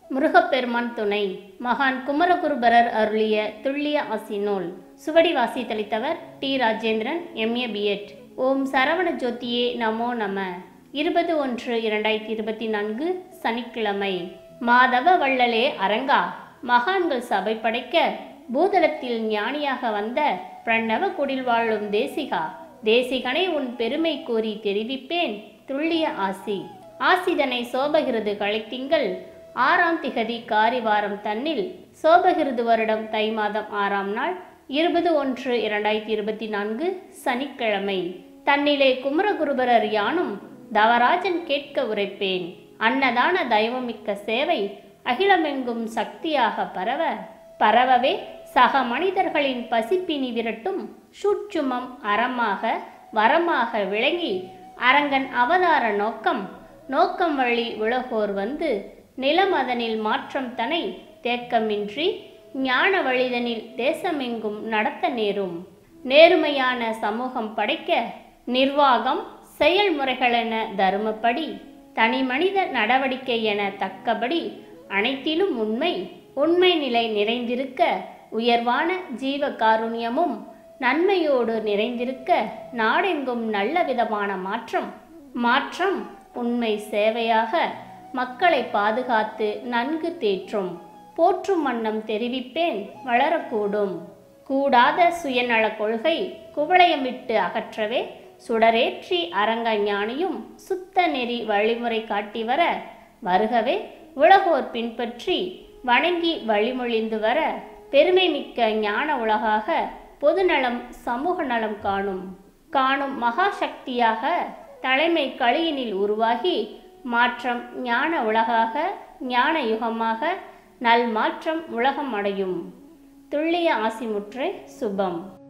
முருகப்பெருமான் துணை. மகான் குமரகுருபரர் அருளிய துல்லிய ஆசி நூல். சுவடி வாசித்தளித்தவர் டி. Rajendran, MA, B.Ed. ஓம் சரவண ஜோதியே நமோ நம. 20/1/2024 சனிக்கிழமை. மாதவ வள்ளலே அரங்கா, மகான்கள் சபை படைக்க பூதலத்தில் ஞானியாக வந்த பிரணவ குடில் வாழும் தேசிகா, தேசிகனை உன் பெருமை கூறி தெரிவிப்பேன் துல்லிய ஆசி. ஆசிதனை சோபகிருது கழைத்திங்கள் 6ஆம் திகதி காரிவாரம் தன்னில் சோபகிருது வருடம் தை மாதம் 6ஆம் நாள் 20/1/2024 சனிக்கிழமை. தன்னிலே குமரகுருபரர் யானும் தவராஜன் கேட்க உரைப்பேன். அன்னதான தெய்வமிக்க சேவை அகிலமெங்கும் சக்தியாக பரவவே சக மனிதர்களின் பசிப்பினி விரட்டும் சூட்சுமம் அறமாக வரமாக விளங்கி அரங்கன் அவதார நோக்கம் வழி உலகோர் வந்து நிலம் அதனில் மாற்றம் தனை தேக்கமின்றி ஞான வழிதனில் தேசமெங்கும் நடத்த நேரும். நேர்மையான சமூகம் படைக்க நிர்வாகம் செயல்முறைகளென தர்மப்படி தனி மனித நடவடிக்கை என தக்கபடி அனைத்திலும் உண்மை நிலை நிறைந்திருக்க உயர்வான ஜீவ காருண்யமும் நன்மையோடு நிறைந்திருக்க நாடெங்கும் நல்ல விதமான மாற்றம் உண்மை சேவையாக மக்களை பாதுகாத்து நன்கு தேற்றும் போற்றும் வண்ணம் தெரிவிப்பேன் வளரக்கூடும். கூடாத சுயநல கொள்கை குவளையமிட்டு அகற்றவே சுடரேற்றி அரங்க ஞானியும் சுத்த நெறி வழிமுறை காட்டி வருகவே உலகோர் பின்பற்றி வணங்கி வழிமொழிந்து வர பெருமை மிக்க ஞான உலகாக பொதுநலம் சமூக நலம் காணும் மகாசக்தியாக தலைமை களியினில் உருவாகி மாற்றம் ஞான உலகாக ஞான யுகமாக நல் மாற்றம் உலகம் அடையும். துல்லிய ஆசிமுற்றை சுபம்.